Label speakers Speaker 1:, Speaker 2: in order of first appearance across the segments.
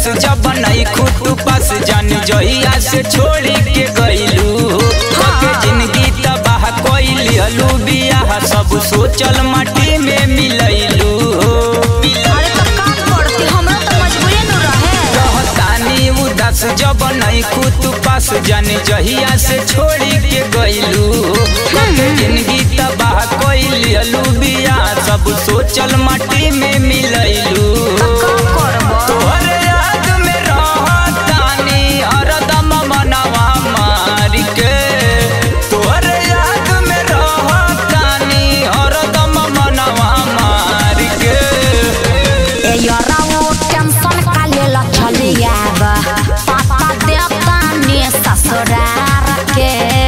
Speaker 1: उदास जब नहीं खुद पास जान जहिया से छोड़ी के गईलू के जिंदगी तबाह कोइली हलू बियाह सब सोचल माटी में मिलैलू उदास जब नहीं खुद पास जाने जहिया से छोड़ी के गईलू जिंदगी तबाह कोइली हलू बियाह सब सोचल माटी में मिलैलू तोहरे याद में रहतानी हरदम मनवा मार के तोहरे याद में रहतानी हरदम मनवा मार के
Speaker 2: टेंशन का लेला चलिया पापा देवता ने ससुरार के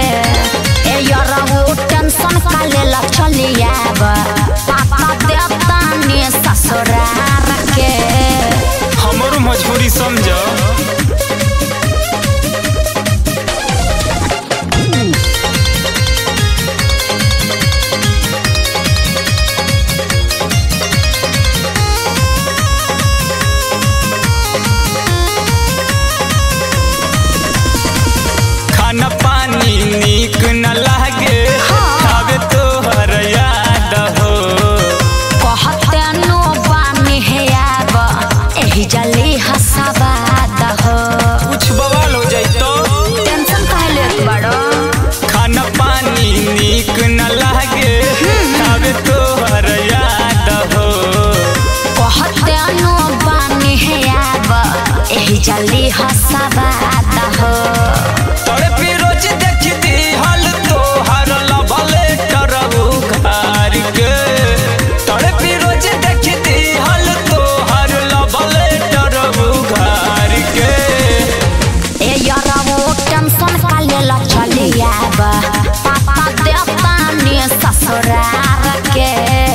Speaker 2: टेंशन का लेला चलिया पापा देवता ने ससुरार के
Speaker 1: हमरो मजबूरी समझ खाना पानी नीक न लागे खावे तोहर याद हो
Speaker 2: कहते नो बानी है आब एही जली हसबाद हो
Speaker 1: कुछ बवाल हो जाई तो
Speaker 2: टेंशन काहे लेत बड़ो
Speaker 1: खाना पानी नीक न लागे खावे तोहर याद हो
Speaker 2: कहते नो बानी है आब एही जली हसबाद हो
Speaker 1: तोरे फिरोज देखती हल तोहर लभले करबू घर के तोरे फिरोज देखती हल तोहर लभले करबू घर के
Speaker 2: टेंशन का लेला चलिया पापा देवता ने ससुरार के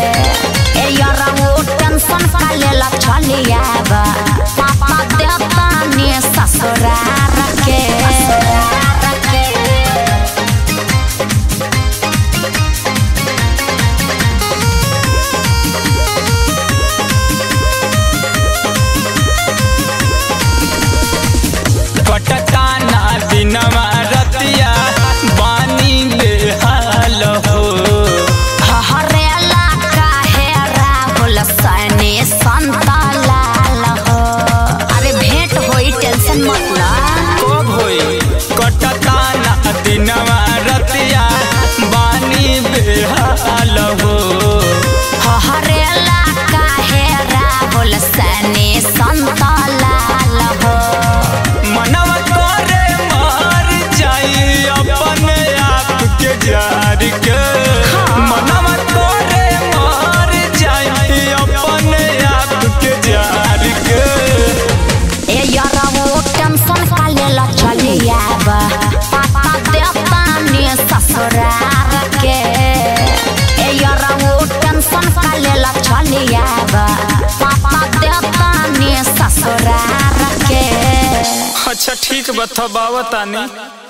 Speaker 2: टेंशन का लेला चलिया पापा देवता ने ससुरार के
Speaker 1: पटकाना दिनवा रतिया बानी बेहाल हो
Speaker 2: हरेला काहे राहुल सने संतालाल हो अरे भेंट होई टेंशन मत ला
Speaker 1: कब होई कटकाना दिनवा रतिया बानी बेहाल हो
Speaker 2: हरेला काहे राहुल सने संतालाल हो
Speaker 1: मनवा करे मार जाई अपने आप के जार के मनवा करे मार जाई अपने आप के जार के
Speaker 2: टेंशन का लेला चलिया पापा देवता ने ससुरार के टेंशन का लेला चलिया पापा देवता ने ससुरार के
Speaker 1: अच्छा ठीक बता बावतानी।